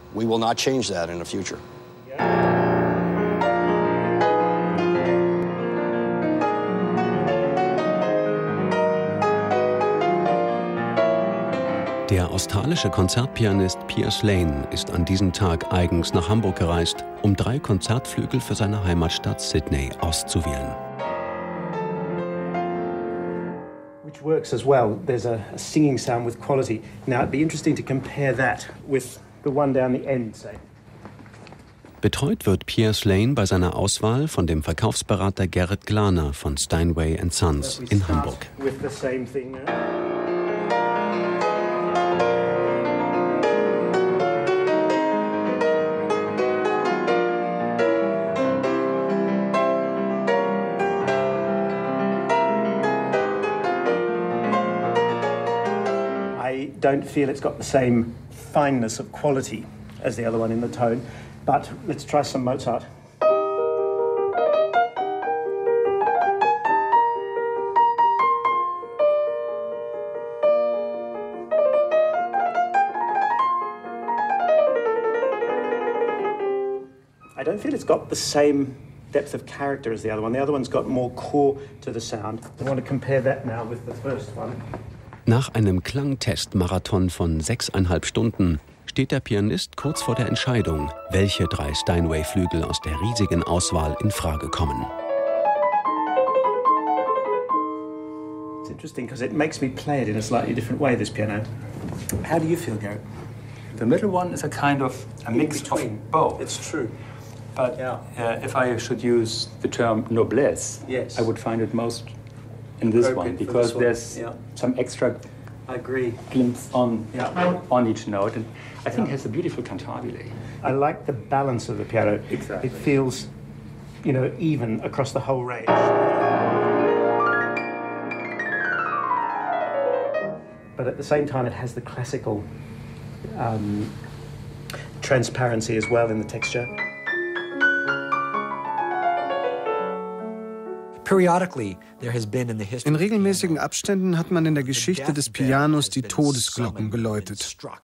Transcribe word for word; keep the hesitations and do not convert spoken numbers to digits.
We will not change that in the future. Der australische Konzertpianist Piers Lane ist an diesem Tag eigens nach Hamburg gereist, um drei Konzertflügel für seine Heimatstadt Sydney auszuwählen. Which works as well. There's a, a singing sound with quality. Now it'd be interesting to compare that with the one down the end, say. Betreut wird Piers Lane bei seiner Auswahl von dem Verkaufsberater Gerrit Glaner von Steinway and Sons in Hamburg. With the same thing now. I don't feel it's got the same fineness of quality as the other one in the tone, but let's try some Mozart. I don't feel it's got the same depth of character as the other one. The other one's got more core to the sound. I want to compare that now with the first one. Nach einem Klangtest-Marathon von sechseinhalb Stunden steht der Pianist kurz vor der Entscheidung, welche drei Steinway-Flügel aus der riesigen Auswahl in Frage kommen. It's interesting because it makes me play it in a slightly different way, this piano. How do you feel, Garrett? The middle one is a kind of a mix of both. It's true. But Yeah. uh, if I should use the term noblesse, Yes. I would find it most in this one, Appropriate for because this one, there's yeah. some extra I agree. glimpse on Yeah. on each note, and I think Yeah. it has a beautiful cantabile. I like the balance of the piano. Exactly. It feels, you know, even across the whole range. But at the same time, it has the classical um, transparency as well in the texture. In regelmäßigen Abständen hat man in der Geschichte des Pianos die Todesglocken geläutet.